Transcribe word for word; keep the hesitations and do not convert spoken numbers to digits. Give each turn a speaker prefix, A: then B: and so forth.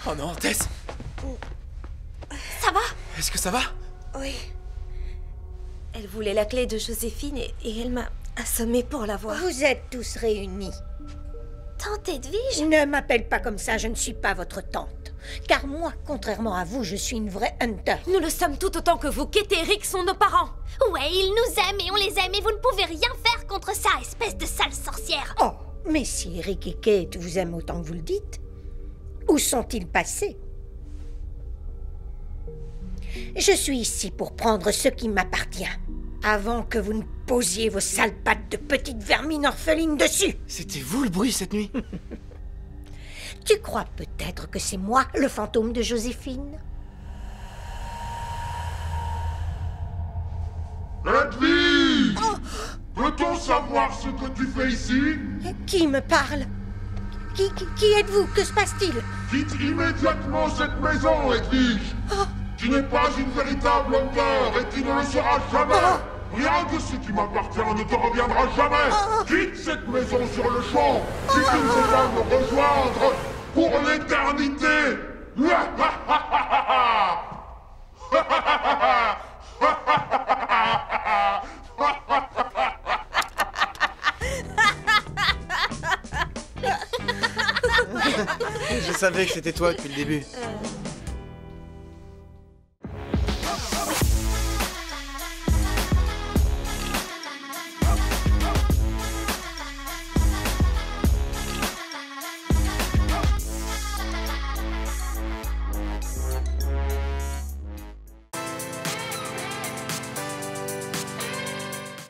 A: Oh non, Tess!
B: Ça va?
A: Est-ce que ça va?
B: Oui. Elle voulait la clé de Joséphine et, et elle m'a assommée pour l'avoir.
C: Vous êtes tous réunis.
B: Tante Edwige?
C: Ne m'appelle pas comme ça, je ne suis pas votre tante. Car moi, contrairement à vous, je suis une vraie hunter.
B: Nous le sommes tout autant que vous. Kate et Eric sont nos parents.
D: Ouais, ils nous aiment et on les aime et vous ne pouvez rien faire contre ça, espèce de sale sorcière.
C: Oh, mais si Eric et Kate vous aiment autant que vous le dites, où sont-ils passés? Je suis ici pour prendre ce qui m'appartient, avant que vous ne posiez vos sales pattes de petite vermine orpheline dessus.
A: C'était vous le bruit cette nuit?
C: Tu crois peut-être que c'est moi, le fantôme de Joséphine?
E: Edwige! Oh! Peut-on savoir ce que tu fais ici?
C: Qui me parle? Qui, qui, qui êtes-vous? Que se passe-t-il?
E: Quitte immédiatement cette maison, Edwige! Oh! Tu n'es pas une véritable hunter et tu ne le seras jamais! Oh! Rien de ce qui m'appartient ne te reviendra jamais! Oh! Quitte cette maison sur le champ! Si tu ne veux pas me rejoindre pour l'éternité!
A: Je savais que c'était toi depuis le début.
B: Euh...